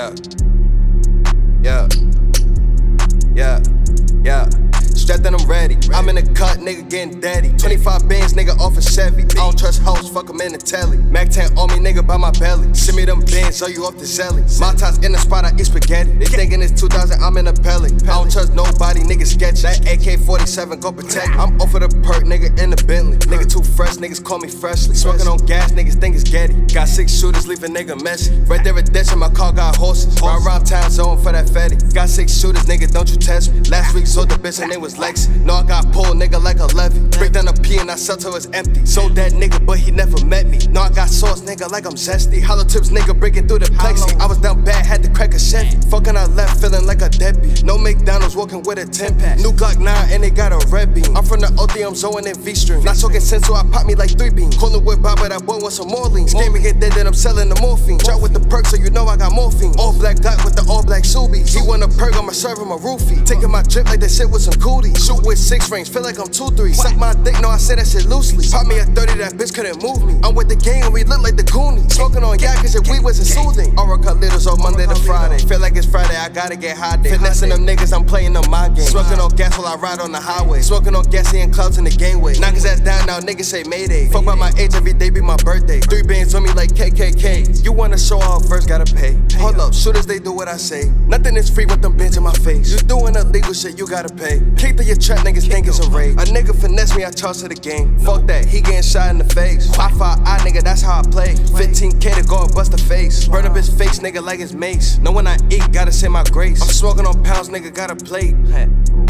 Yeah. Yeah. Yeah. Yeah. Strapped and I'm ready. I'm in the cut, nigga getting daddy. 25 bands, nigga off a Chevy. I don't trust hoes, fuck 'em in the telly. Mac 10 on me, nigga, by my belly. Send me them bands, so you off the zelly. My ties in the spot, I eat spaghetti. They thinking it's 2000, I'm in a pellet. I don't trust nobody, nigga sketchy. That AK-47 go protect me. I'm off of the perk, nigga, in the Bentley. Nigga too fresh, niggas call me freshly. Smoking on gas, niggas think it's Getty. Got 6 shooters, leave a nigga messy. Right there at Dutch, my car got horses. Ride around town zone for that fatty. Got 6 shooters, nigga, don't you test me. Last week sold the bitch, her name was Lexi. No, I got pulled, nigga, like a levy. Break down a P and I sell till it's empty. Sold that nigga, but he never met me. No, I got sauce, nigga, like I'm zesty. Hollow tips, nigga, breaking through the plexi. I was down bad, had to crack a Chevy. Fucking I left, feeling like a deadbeat. No McDonald's, walking with a 10-pack. New Glock 9 and they got a red beam. I'm from the OD, I'm zoning in V-string. Not talking sense, so I pop me like 3 beams. Callin' with Bob, but that boy want some more lean. Scam me get dead, then I'm selling the morphine. Drop with the perk, so you know I got morphine. All black dot with the all black Subies. He want a perk, I'ma serve him a roofie. Taking my drip like that shit with some cooties. Shoot with 6 range, feel like I'm 2-3. Suck my dick, no, I say that shit loosely. Pop me a 30, that bitch couldn't move me. I'm with the gang and we look like the Goonies. Smoking on yak, cause your weed wasn't soothing. Oracle littles on Monday to Friday. Feel like it's Friday, I gotta get high day. Finessing them niggas, I'm playing on my game. Smoking on gas while I ride on the highway. Smoking on gas, seeing clouds in the gangway. Knock his ass down now, niggas say Mayday. Fuck by my age, every day be my birthday. 3 bands on me like KKK. You wanna show off first, gotta pay. Hold up, shooters, they do what I say. Nothing is free with them bands in my face. You doing illegal shit, you gotta pay. Kick to your trap, niggas think it's a raid. A nigga finesse me, I charge to the game. Fuck that, he getting shot in the face. I fire eye, nigga, that's how I play. 15K to go and bust the face. Burn up his face, nigga, like it's mace. Know when I eat, gotta say my grace. I'm smoking on pounds, nigga, got a plate.